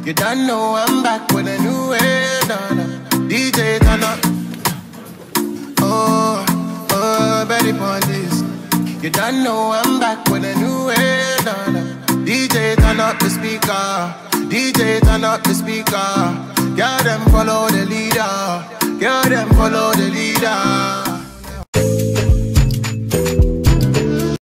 You don't know I'm back with a new way, nah, nah. DJ turn up. Oh, oh, Betty Pondies. You don't know I'm back with a new way, nah, nah. DJ turn up the speaker. DJ turn up the speaker. Girl them follow the leader. Girl them follow the leader.